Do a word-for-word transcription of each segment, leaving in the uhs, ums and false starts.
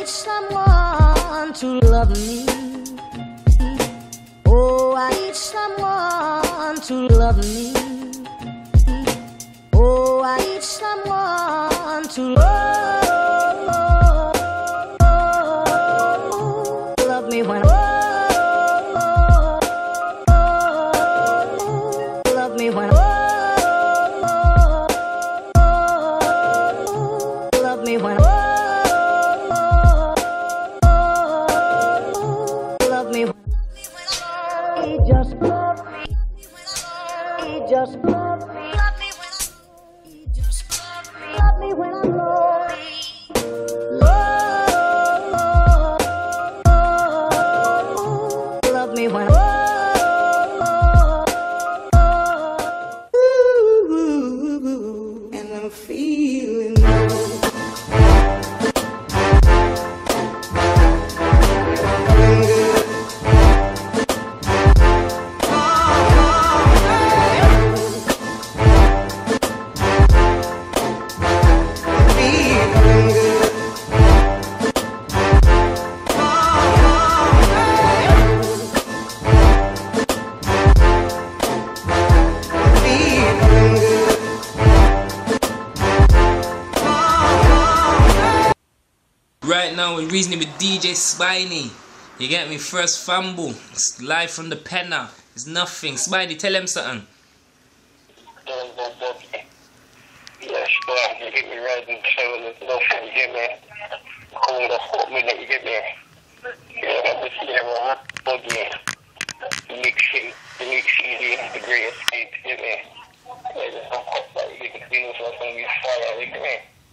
need someone to love me. Oh, I need someone to love me. Oh, I need someone to love, love me when love me when love me when love me when he just love me. He just love me. Love me when he just love me. Love me when I'm lonely. Love, love me when ooh, and I'm feeling good. Right now we're reasoning with D J Spiny. You get me? First fumble. It's live from the penna. It's nothing. Spiny, tell him something. Yeah, sure. You get me riding show, there's nothing, you get me? Cold off hot minute, you get me? Yeah, that was here, man. Buggy. Mixing, the mix easy, the greatest speed, you get me? Yeah, there's some hot that you can feel, so it's gonna be fire, you get me?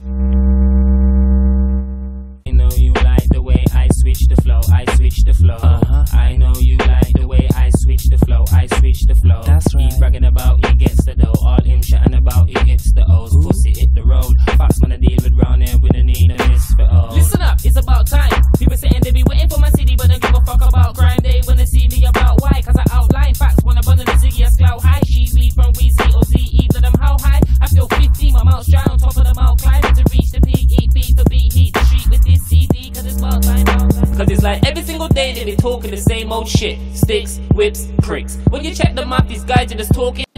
Switch the flow, I switch the flow. Uh-huh. I know you like the way I switch the flow, I switch the flow. That's right. He bragging about he gets the dough, all him chatting about he hits the O's. Ooh. Pussy hit the road, fox man I deal with round here with a need a miss for all. Listen up, it's about time. People saying they be waiting for my city, but they give a fuck about crime. They wanna see me about why, cause I outline facts when I run in the ziggy, I clout high. She weed from Weezy or Z, either them how high. I feel fifteen, my mouth's dry on top of the mouth, climbing to reach the peak, eat beat for beat, heat the street with this C D, cause it's about time. Cause it's like every single day they be talking the same old shit. Sticks, whips, pricks. When you check them up, these guys are just talking.